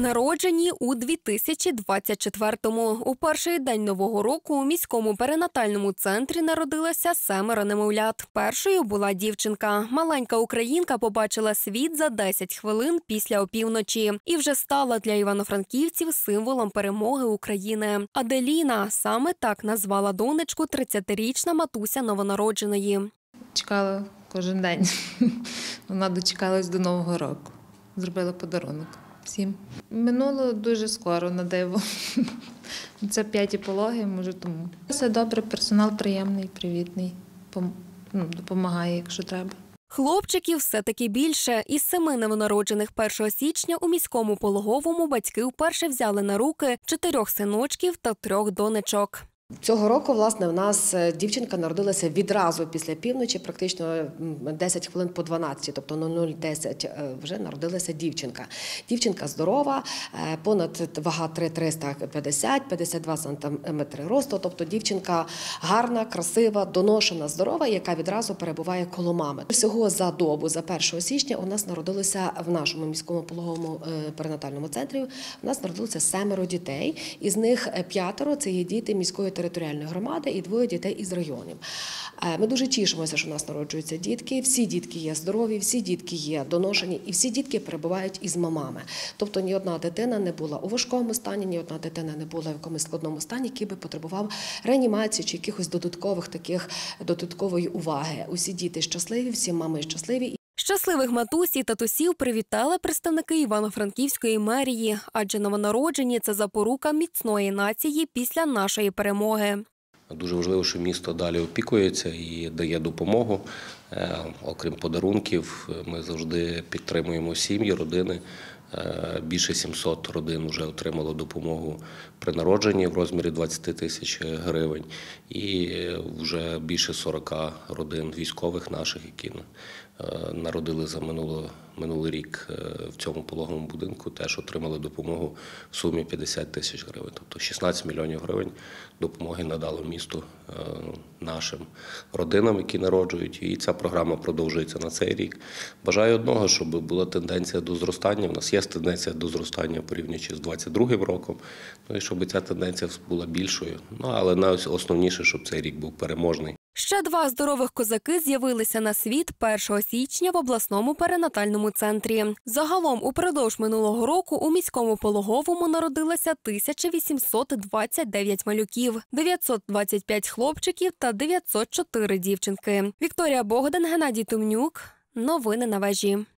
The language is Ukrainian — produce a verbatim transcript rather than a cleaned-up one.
Народжені у дві тисячі двадцять четвертому. У перший день Нового року у міському перинатальному центрі народилося семеро немовлят. Першою була дівчинка. Маленька українка побачила світ за десять хвилин після опівночі і вже стала для івано-франківців символом перемоги України. Аделіна – саме так назвала донечку тридцятирічна матуся новонародженої. Чекала кожен день. Вона дочекалась до Нового року. Зробила подарунок всім. Минуло дуже скоро, на диво. Це п'яті пологи, може тому. Все добре, персонал приємний, привітний, допомагає, якщо треба. Хлопчиків все-таки більше. Із семи новонароджених першого січня у міському пологовому батьки вперше взяли на руки чотирьох синочків та трьох донечок. Цього року, власне, у нас дівчинка народилася відразу після півночі, практично десять хвилин по дванадцятій, тобто на нуль десять вже народилася дівчинка. Дівчинка здорова, понад вага три тисячі триста п'ятдесят, п'ятдесят два сантиметри росту, тобто дівчинка гарна, красива, доношена, здорова, яка відразу перебуває коло мами. Всього за добу, за першого січня, у нас народилося в нашому міському пологовому перинатальному центрі, у нас народилося семеро дітей, із них п'ятеро – це є діти міської територіальної громади і двоє дітей із районів. Ми дуже тішимося, що у нас народжуються дітки. Всі дітки є здорові, всі дітки є доношені і всі дітки перебувають із мамами. Тобто ні одна дитина не була у важкому стані, ні одна дитина не була в якомусь складному стані, який би потребував реанімації чи якихось додаткових таких додаткової уваги. Усі діти щасливі, всі мами щасливі. Щасливих матусь і татусів привітали представники Івано-Франківської мерії, адже новонароджені – це запорука міцної нації після нашої перемоги. Дуже важливо, що місто далі опікується і дає допомогу. Окрім подарунків, ми завжди підтримуємо сім'ї, родини. Більше сімсот родин вже отримало допомогу при народженні в розмірі двадцять тисяч гривень. І вже більше сорока родин військових наших, які народили за минуло, минулий рік в цьому пологовому будинку, теж отримали допомогу в сумі п'ятдесят тисяч гривень. Тобто шістнадцять мільйонів гривень допомоги надало місту нашим родинам, які народжують. І ця програма продовжується на цей рік. Бажаю одного, щоб була тенденція до зростання. У нас є тенденція до зростання порівнюючи з двадцять другим роком. Ну і щоб ця тенденція була більшою. Ну, але найосновніше, щоб цей рік був переможний. Ще два здорових козаки з'явилися на світ першого січня в обласному перинатальному центрі. Загалом упродовж минулого року у міському пологовому народилося тисяча вісімсот двадцять дев'ять малюків, дев'ятсот двадцять п'ять хлопчиків та дев'ятсот чотири дівчинки. Вікторія Богдан, Геннадій Тумнюк. Новини на вежі.